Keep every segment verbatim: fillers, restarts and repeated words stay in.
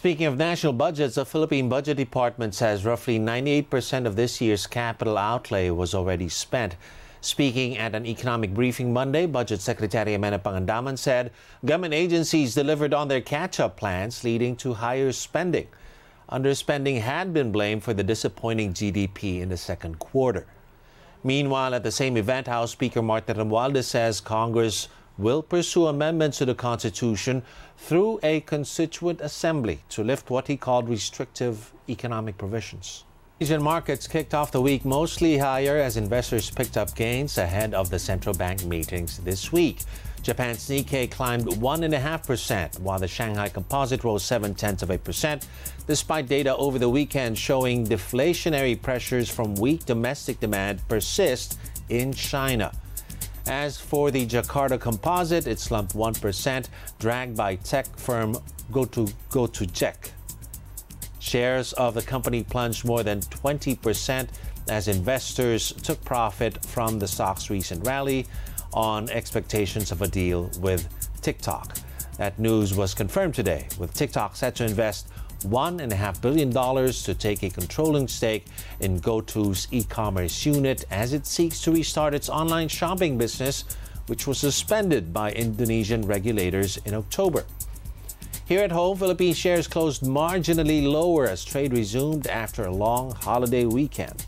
Speaking of national budgets, the Philippine Budget Department says roughly ninety-eight percent of this year's capital outlay was already spent. Speaking at an economic briefing Monday, Budget Secretary Amenah Pangandaman said government agencies delivered on their catch-up plans, leading to higher spending. Underspending had been blamed for the disappointing G D P in the second quarter. Meanwhile, at the same event, House Speaker Martin Romualdez says Congress will pursue amendments to the Constitution through a constituent assembly to lift what he called restrictive economic provisions. Asian markets kicked off the week mostly higher as investors picked up gains ahead of the central bank meetings this week. Japan's Nikkei climbed one point five percent, while the Shanghai Composite rose seven tenths of a percent, despite data over the weekend showing deflationary pressures from weak domestic demand persist in China. As for the Jakarta Composite, it slumped one percent, dragged by tech firm Goto, Gojek. Shares of the company plunged more than twenty percent as investors took profit from the stock's recent rally on expectations of a deal with TikTok. That news was confirmed today, with TikTok set to invest one point five billion dollars to take a controlling stake in Goto's e-commerce unit as it seeks to restart its online shopping business, which was suspended by Indonesian regulators in October. Here at home, Philippine shares closed marginally lower as trade resumed after a long holiday weekend.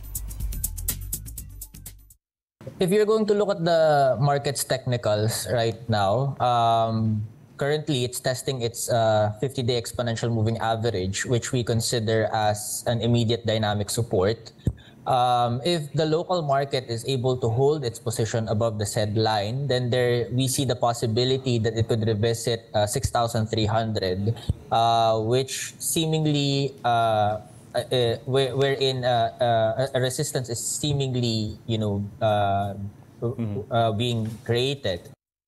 If you're going to look at the market's technicals right now, um, currently it's testing its fifty-day uh, exponential moving average, which we consider as an immediate dynamic support. Um, if the local market is able to hold its position above the said line, then there we see the possibility that it could revisit uh, six thousand three hundred, uh, which seemingly uh, uh, wherein uh, uh, a resistance is seemingly, you know, uh, mm-hmm. uh, being created.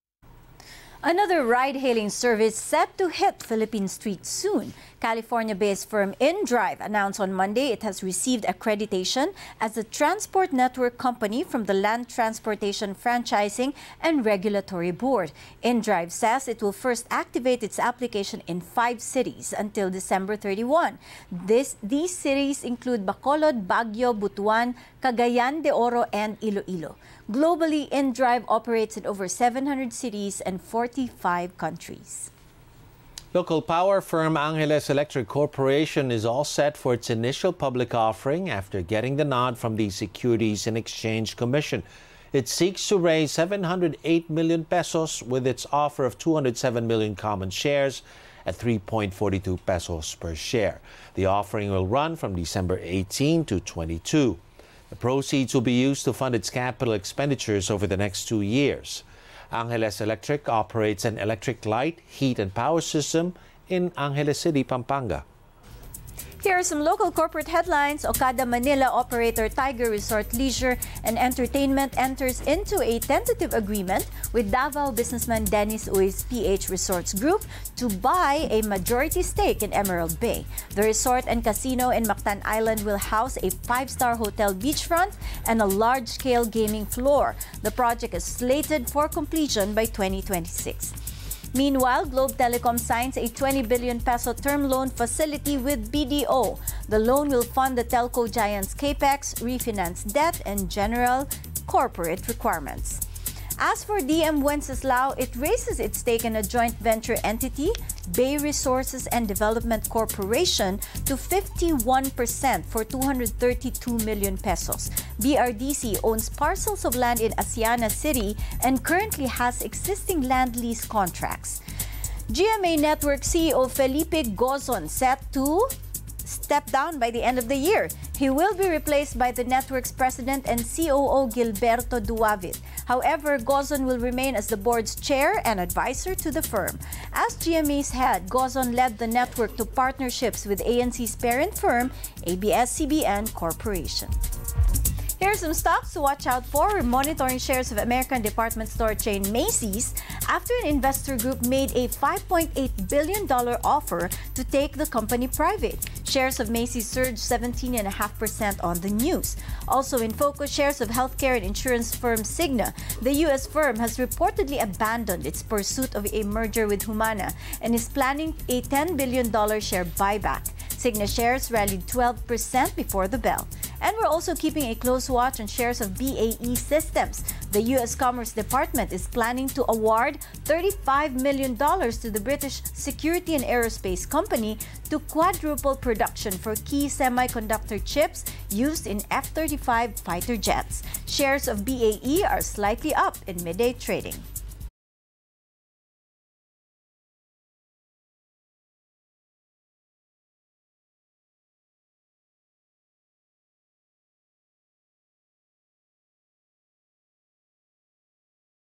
Another ride-hailing service set to hit Philippine streets soon. California-based firm InDrive announced on Monday it has received accreditation as a transport network company from the Land Transportation Franchising and Regulatory Board. InDrive says it will first activate its application in five cities until December thirty-first. This, these cities include Bacolod, Baguio, Butuan, Cagayan de Oro, and Iloilo. Globally, InDrive operates in over seven hundred cities and forty-five countries. Local power firm Angeles Electric Corporation is all set for its initial public offering after getting the nod from the Securities and Exchange Commission. It seeks to raise seven hundred eight million pesos with its offer of two hundred seven million common shares at three point four two pesos per share. The offering will run from December eighteenth to twenty-second. The proceeds will be used to fund its capital expenditures over the next two years. Angeles Electric operates an electric light, heat, and power system in Angeles City, Pampanga. Here are some local corporate headlines. Okada Manila operator Tiger Resort Leisure and Entertainment enters into a tentative agreement with Davao businessman Dennis Ui's P H Resorts Group to buy a majority stake in Emerald Bay. The resort and casino in Mactan Island will house a five-star hotel beachfront and a large-scale gaming floor. The project is slated for completion by twenty twenty-six. Meanwhile, Globe Telecom signs a twenty billion peso term loan facility with B D O. The loan will fund the telco giant's capex, refinance debt, and general corporate requirements. As for D M Wenceslao, it raises its stake in a joint venture entity, Bay Resources and Development Corporation, to fifty-one percent for two hundred thirty-two million pesos. B R D C owns parcels of land in Asiana City and currently has existing land lease contracts. G M A Network C E O Felipe Gozon set to step down by the end of the year. He will be replaced by the network's president and C O O Gilberto Duavit. However, Gozon will remain as the board's chair and advisor to the firm. As G M A's head, Gozon led the network to partnerships with A N C's parent firm, A B S C B N Corporation. Here are some stocks to watch out for. We're monitoring shares of American department store chain Macy's after an investor group made a five point eight billion dollars offer to take the company private. Shares of Macy's surged seventeen point five percent on the news. Also in focus, shares of healthcare and insurance firm Cigna. The U S firm has reportedly abandoned its pursuit of a merger with Humana and is planning a ten billion dollars share buyback. Cigna shares rallied twelve percent before the bell. And we're also keeping a close watch on shares of B A E Systems. The U S Commerce Department is planning to award thirty-five million dollars to the British security and aerospace company to quadruple production for key semiconductor chips used in F thirty-five fighter jets. Shares of B A E are slightly up in midday trading.